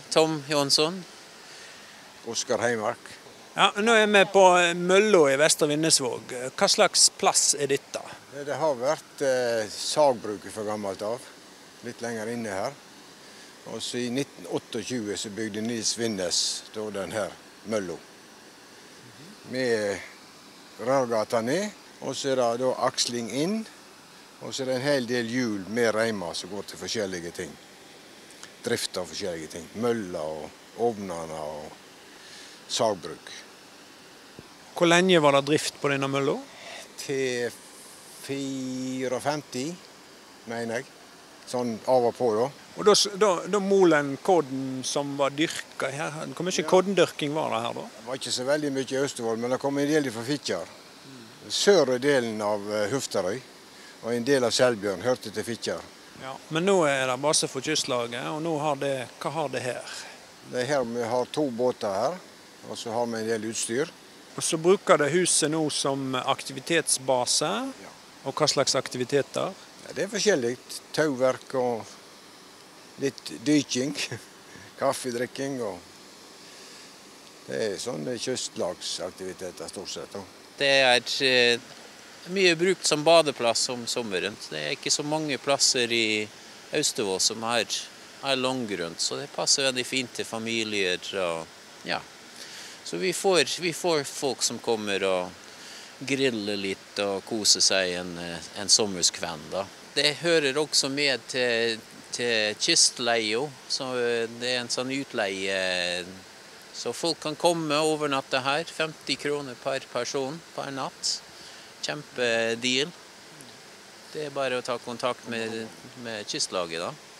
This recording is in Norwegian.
Tom Jonsson. Oskar Heimark. Ja, nå er vi på Mølla i Vestre Vinnesvåg. Hva slags plass er dette? Det har vært sagbruket fra gammelt av, litt lenger inne her. Og så i 1928 så bygde Nils Vinnes da den her Mølla. Med rørgata ned, og så er det da aksling inn, og så er det en hel del hjul med reimer som går til forskjellige ting. Drift av forskjellige ting. Møller og ovnene og sagbruk. Hvor lenge var det drift på denne mølla? Til 54, mener jeg. Sånn av og på da. Og da molen kodden som var dyrka her, hvor mye koddendyrking var det her da? Det var ikke så veldig mye i Austevoll, men det kom en del fra Fitjar. Søre delen av Hufterøy og en del av Selbjørn hørte til Fitjar. Ja, men nå er det base for kystlaget, og nå har hva har det her? Det er her vi har 2 båter her, og så har vi en del utstyr. Og så bruker det huset nå som aktivitetsbase, og hva slags aktiviteter? Ja, det er forskjellig. Tauverk og litt dyking, kaffedrikking og det er sånne kystlagsaktiviteter stort sett. Det er mye brukt som badeplass om sommeren. Det er ikke så mange plasser i Austevoll som er langgrunn, så det passer veldig fint til familier. Og, ja. Så vi får folk som kommer og griller litt og koser seg en sommerskveld. Det hører også med til kystleie, så det er en sånn utleie. Så folk kan komme og overnatte her, 50 kroner per person per natt. Kjempedeal. Det er bare å ta kontakt med kystlaget da.